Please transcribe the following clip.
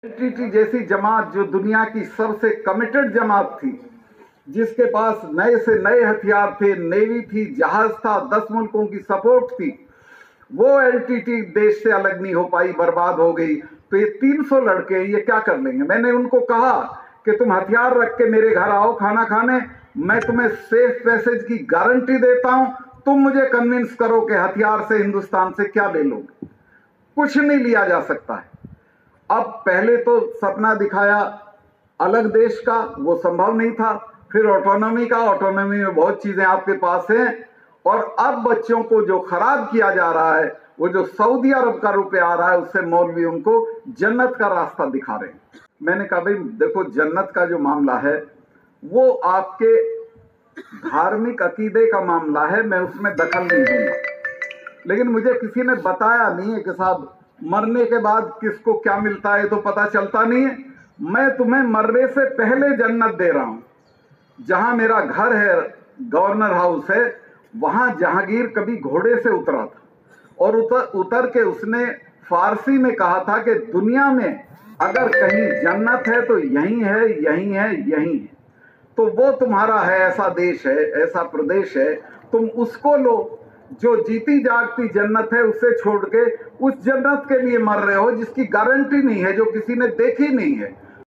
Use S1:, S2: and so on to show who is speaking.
S1: LTT जैसी जमात जो दुनिया की सबसे कमिटेड जमात थी, जिसके पास नए से नए हथियार थे, नेवी थी, जहाज था, 10 मुल्कों की सपोर्ट थी, वो एलटीटी देश से अलग नहीं हो पाई, बर्बाद हो गई। तो ये 300 लड़के ये क्या कर लेंगे? मैंने उनको कहा कि तुम हथियार रख के मेरे घर आओ खाना खाने, मैं तुम्हें सेफ पैसेज की गारंटी देता हूं, तुम मुझे कन्विंस करो कि हथियार से हिंदुस्तान से क्या ले लोगे। कुछ नहीं लिया जा सकता है। अब पहले तो सपना दिखाया अलग देश का, वो संभव नहीं था। फिर ऑटोनॉमी का, ऑटोनॉमी में बहुत चीजें आपके पास हैं। और अब बच्चों को जो खराब किया जा रहा है, वो जो सऊदी अरब का रुपया आ रहा है, उससे मौलवी उनको जन्नत का रास्ता दिखा रहे हैं। मैंने कहा भाई देखो, जन्नत का जो मामला है वो आपके धार्मिक अकीदे का मामला है, मैं उसमें दखल नहीं दूंगा। लेकिन मुझे किसी ने बताया नहीं है कि साहब मरने के बाद किसको क्या मिलता है, तो पता चलता नहीं है। मैं तुम्हें मरने से पहले जन्नत दे रहा हूं। जहां मेरा घर है, गवर्नर हाउस है, वहां जहांगीर कभी घोड़े से उतरा था और उतर के उसने फारसी में कहा था कि दुनिया में अगर कहीं जन्नत है तो यही है, यही है, यही है। तो वो तुम्हारा है, ऐसा देश है, ऐसा प्रदेश है, तुम उसको लो। जो जीती जागती जन्नत है उसे छोड़ के उस जन्नत के लिए मर रहे हो जिसकी गारंटी नहीं है, जो किसी ने देखी नहीं है।